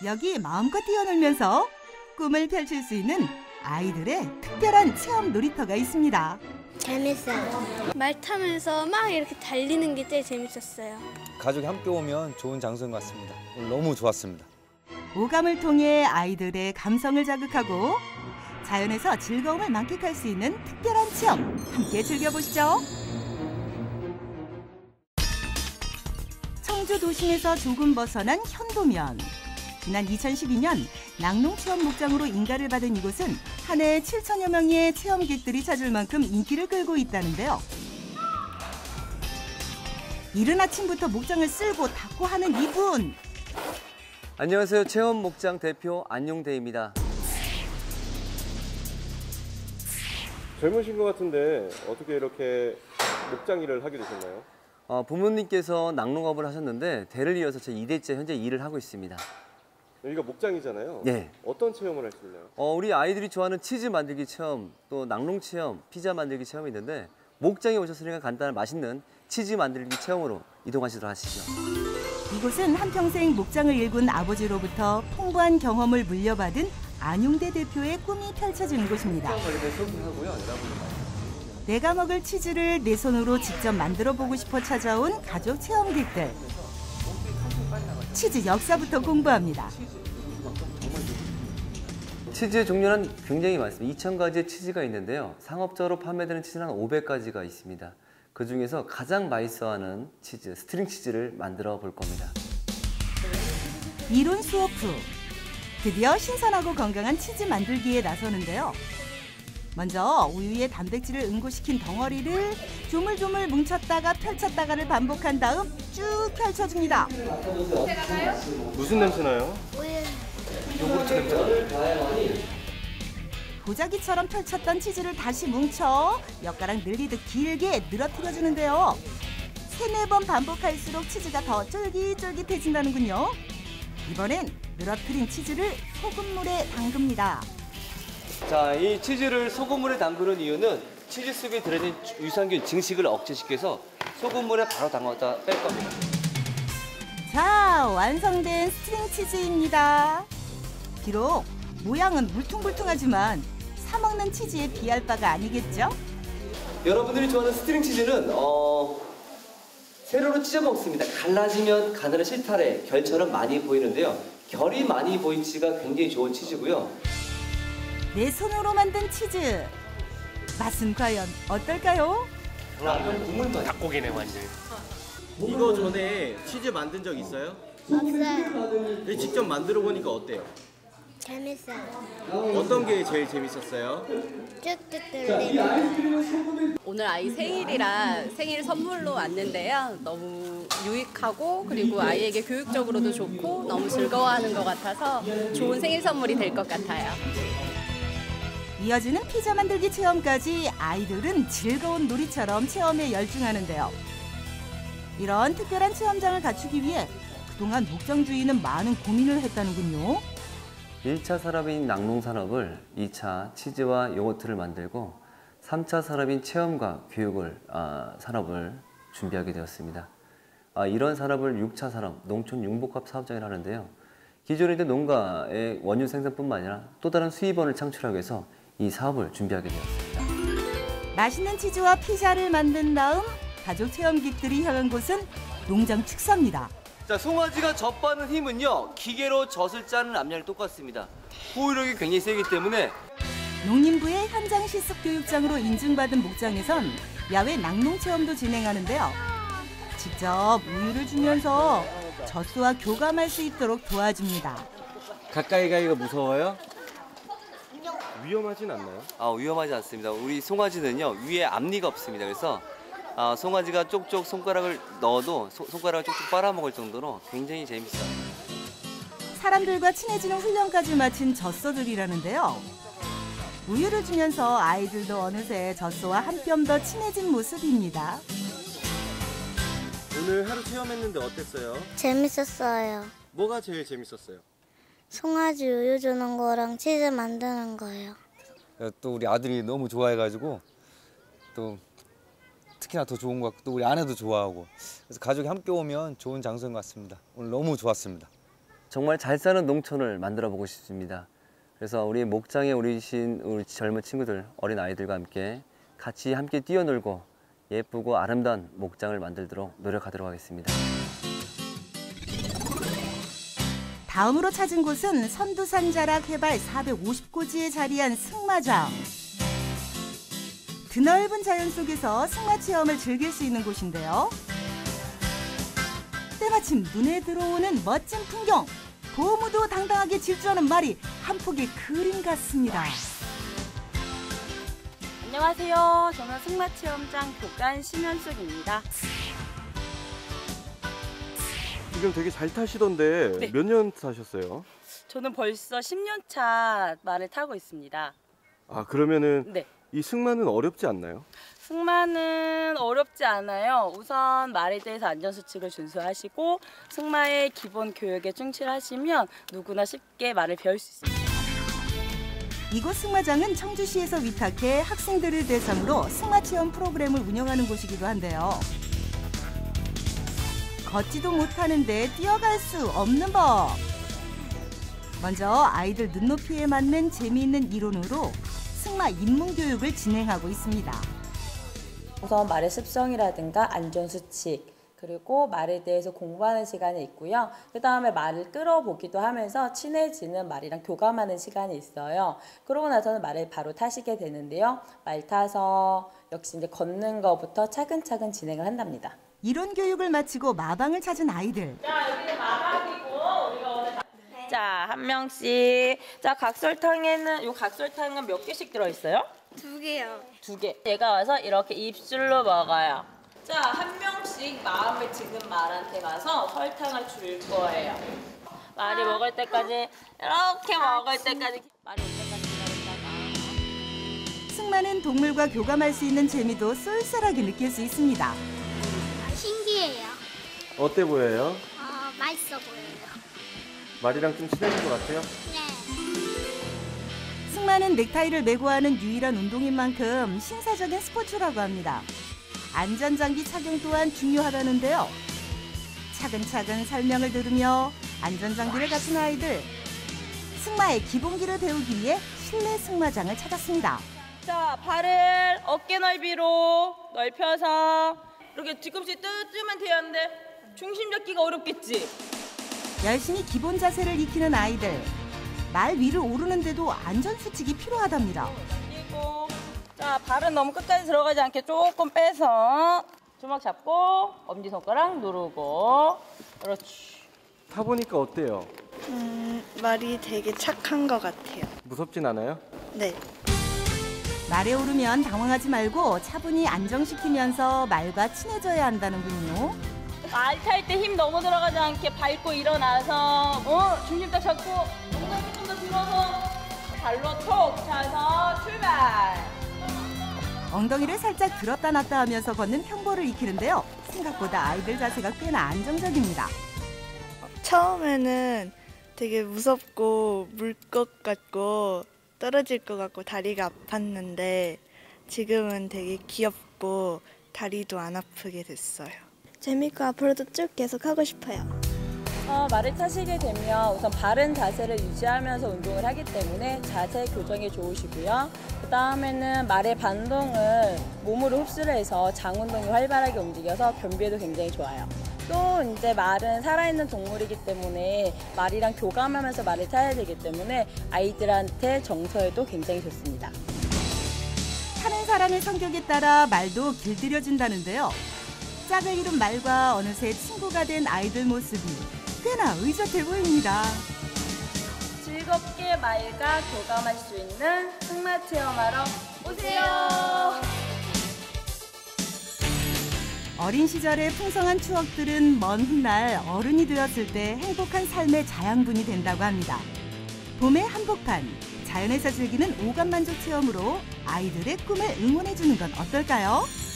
여기 마음껏 뛰어놀면서 꿈을 펼칠 수 있는 아이들의 특별한 체험 놀이터가 있습니다. 재밌어요. 말 타면서 막 이렇게 달리는 게 제일 재밌었어요. 가족이 함께 오면 좋은 장소인 것 같습니다. 오늘 너무 좋았습니다. 오감을 통해 아이들의 감성을 자극하고 자연에서 즐거움을 만끽할 수 있는 특별한 체험 함께 즐겨보시죠. 청주 도심에서 조금 벗어난 현도면. 지난 2012년 낙농체험 목장으로 인가를 받은 이곳은 한 해 7천여 명의 체험객들이 찾을 만큼 인기를 끌고 있다는데요. 이른 아침부터 목장을 쓸고 닫고 하는 이분. 안녕하세요. 체험 목장 대표 안용대입니다. 젊으신 것 같은데 어떻게 이렇게 목장 일을 하게 되셨나요? 부모님께서 낙농업을 하셨는데 대를 이어서 제 2대째 현재 일을 하고 있습니다. 여기가 목장이잖아요. 네. 어떤 체험을 할 수 있나요? 우리 아이들이 좋아하는 치즈 만들기 체험, 또 낙농 체험, 피자 만들기 체험이 있는데 목장에 오셨으니까 간단한 맛있는 치즈 만들기 체험으로 이동하시도록 하시죠. 이곳은 한평생 목장을 일군 아버지로부터 풍부한 경험을 물려받은 안용대 대표의 꿈이 펼쳐지는 곳입니다. 내가 먹을 치즈를 내 손으로 직접 만들어 보고 싶어 찾아온 가족 체험객들. 치즈 역사부터 공부합니다. 치즈의 종류는 굉장히 많습니다. 2,000가지의 치즈가 있는데요. 상업적으로 판매되는 치즈는 한 500가지가 있습니다. 그중에서 가장 맛있어하는 치즈, 스트링 치즈를 만들어 볼 겁니다. 이론 수업 후 드디어 신선하고 건강한 치즈 만들기에 나서는데요. 먼저 우유에 단백질을 응고시킨 덩어리를 조물조물 뭉쳤다가 펼쳤다가를 반복한 다음 쭉 펼쳐줍니다. 무슨 냄새 나요? 요구르트 냄새가. 도자기처럼 펼쳤던 치즈를 다시 뭉쳐 엿가락 늘리듯 길게 늘어뜨려주는데요. 3-4번 반복할수록 치즈가 더 쫄깃쫄깃해진다는군요. 이번엔 늘어뜨린 치즈를 소금물에 담급니다. 자, 이 치즈를 소금물에 담그는 이유는 치즈 속에 들어있는 유산균 증식을 억제시켜서 소금물에 바로 담갔다 뺄 겁니다. 자, 완성된 스트링 치즈입니다. 비록 모양은 물퉁물퉁하지만 사 먹는 치즈에 비할 바가 아니겠죠? 여러분들이 좋아하는 스트링 치즈는 세로로 찢어 먹습니다. 갈라지면 가늘은 실타래, 결처럼 많이 보이는데요. 결이 많이 보인 치즈가 굉장히 좋은 치즈고요. 내 손으로 만든 치즈. 맛은 과연 어떨까요? 국물만. 닭고기네 완전. 이거 전에 치즈 만든 적 있어요? 없어요. 직접 만들어 보니까 어때요? 재밌어요. 어떤 게 제일 재밌었어요? 쭉쭉 늘리는. 오늘 아이 생일이라 생일 선물로 왔는데요. 너무 유익하고 그리고 아이에게 교육적으로도 좋고 너무 즐거워하는 것 같아서 좋은 생일 선물이 될 것 같아요. 이어지는 피자 만들기 체험까지 아이들은 즐거운 놀이처럼 체험에 열중하는데요. 이런 특별한 체험장을 갖추기 위해 그동안 목장 주인은 많은 고민을 했다는군요. 1차 산업인 낙농 산업을 2차 치즈와 요거트를 만들고 3차 산업인 체험과 교육을 산업을 준비하게 되었습니다. 이런 산업을 6차 산업, 농촌 융복합 사업장이라 하는데요. 기존에 있는 농가의 원유 생산뿐만 아니라 또 다른 수입원을 창출하기 위해서 이 사업을 준비하게 되었습니다. 맛있는 치즈와 피자를 만든 다음 가족 체험객들이 향한 곳은 농장 축사입니다. 자, 송아지가 젖바는 힘은요, 기계로 젖을 짜는 압력이 똑같습니다. 호흡력이 굉장히 세기 때문에 농림부의 현장 실습 교육장으로 인증받은 목장에선 야외 낙농 체험도 진행하는데요. 직접 우유를 주면서 젖소와 교감할 수 있도록 도와줍니다. 가까이 가기가 무서워요? 위험하진 않나요? 위험하지 않습니다. 우리 송아지는요, 위에 앞니가 없습니다. 그래서 송아지가 쪽쪽 손가락을 넣어도 손가락을 쪽쪽 빨아먹을 정도로 굉장히 재밌어요. 사람들과 친해지는 훈련까지 마친 젖소들이라는데요. 우유를 주면서 아이들도 어느새 젖소와 한 뼘 더 친해진 모습입니다. 오늘 하루 체험했는데 어땠어요? 재밌었어요. 뭐가 제일 재밌었어요? 송아지 우유 주는 거랑 치즈 만드는 거예요. 또 우리 아들이 너무 좋아해가지고 또 특히나 더 좋은 것 같고 또 우리 아내도 좋아하고 그래서 가족이 함께 오면 좋은 장소인 것 같습니다. 오늘 너무 좋았습니다. 정말 잘 사는 농촌을 만들어 보고 싶습니다. 그래서 우리 목장에 우리 젊은 친구들, 어린 아이들과 같이 함께 뛰어놀고 예쁘고 아름다운 목장을 만들도록 노력하도록 하겠습니다. 다음으로 찾은 곳은 선두산 자락 해발 450고지에 자리한 승마장. 드넓은 자연 속에서 승마 체험을 즐길 수 있는 곳인데요. 때마침 눈에 들어오는 멋진 풍경. 고무도 당당하게 질주하는 말이 한 폭의 그림 같습니다. 안녕하세요. 저는 승마체험장 교관 심현숙입니다. 지금 되게 잘 타시던데 네. 몇 년 타셨어요? 저는 벌써 10년 차 말을 타고 있습니다. 아, 그러면은 네. 이 승마는 어렵지 않나요? 승마는 어렵지 않아요. 우선 말에 대해서 안전수칙을 준수하시고 승마의 기본 교육에 충실하시면 누구나 쉽게 말을 배울 수 있습니다. 이곳 승마장은 청주시에서 위탁해 학생들을 대상으로 승마 체험 프로그램을 운영하는 곳이기도 한데요. 걷지도 못하는데 뛰어갈 수 없는 법. 먼저 아이들 눈높이에 맞는 재미있는 이론으로 승마 입문 교육을 진행하고 있습니다. 우선 말의 습성이라든가 안전수칙, 그리고 말에 대해서 공부하는 시간이 있고요. 그 다음에 말을 끌어보기도 하면서 친해지는 말이랑 교감하는 시간이 있어요. 그러고 나서는 말을 바로 타시게 되는데요. 말 타서 역시 이제 걷는 것부터 차근차근 진행을 한답니다. 이론 교육을 마치고 마방을 찾은 아이들. 자, 여기는 마방이고 우리가 오늘 자, 한 명씩. 자, 각설탕은 몇 개씩 들어 있어요? 2개요. 2개. 얘가 와서 이렇게 입술로 먹어요. 자, 한 명씩 마음에 드는 말한테 가서 설탕을 줄 거예요. 말이 먹을 때까지 이렇게 먹을 때까지 말이 올 때까지 기다렸다가. 승마는 동물과 교감할 수 있는 재미도 쏠쏠하게 느낄 수 있습니다. 신기해요. 어때 보여요? 맛있어 보여요. 말이랑 좀 친해진 것 같아요? 네. 승마는 넥타이를 메고 하는 유일한 운동인 만큼 신사적인 스포츠라고 합니다. 안전장비 착용 또한 중요하다는데요. 차근차근 설명을 들으며 안전장비를 갖춘 아이들. 승마의 기본기를 배우기 위해 실내 승마장을 찾았습니다. 자, 발을 어깨 넓이로 넓혀서 이렇게 뒤꿈치 뜨면 되는데 중심 잡기가 어렵겠지? 열심히 기본 자세를 익히는 아이들. 말 위를 오르는데도 안전수칙이 필요하답니다. 그리고 자, 발은 너무 끝까지 들어가지 않게 조금 빼서 주먹 잡고 엄지손가락 누르고 그렇지. 타보니까 어때요? 말이 되게 착한 것 같아요. 무섭진 않아요? 네. 말에 오르면 당황하지 말고 차분히 안정시키면서 말과 친해져야 한다는군요. 말 탈 때 힘 너무 들어가지 않게 밟고 일어나서 중심 딱 잡고 엉덩이 좀 더 들어서 발로 톡 차서 출발. 엉덩이를 살짝 들었다 놨다 하면서 걷는 평보를 익히는데요. 생각보다 아이들 자세가 꽤나 안정적입니다. 처음에는 되게 무섭고 물 것 같고 떨어질 것 같고 다리가 아팠는데 지금은 되게 귀엽고 다리도 안 아프게 됐어요. 재밌고 앞으로도 쭉 계속 하고 싶어요. 말을 타시게 되면 우선 바른 자세를 유지하면서 운동을 하기 때문에 자세 교정이 좋으시고요. 그 다음에는 말의 반동을 몸으로 흡수를 해서 장 운동이 활발하게 움직여서 변비에도 굉장히 좋아요. 또 이제 말은 살아있는 동물이기 때문에 말이랑 교감하면서 말을 타야 되기 때문에 아이들한테 정서에도 굉장히 좋습니다. 타는 사람의 성격에 따라 말도 길들여진다는데요. 짝을 이룬 말과 어느새 친구가 된 아이들 모습이 꽤나 의젓해 보입니다. 즐겁게 말과 교감할 수 있는 승마 체험하러 오세요. 어린 시절의 풍성한 추억들은 먼 훗날 어른이 되었을 때 행복한 삶의 자양분이 된다고 합니다. 봄의 한복판, 자연에서 즐기는 오감만족 체험으로 아이들의 꿈을 응원해주는 건 어떨까요?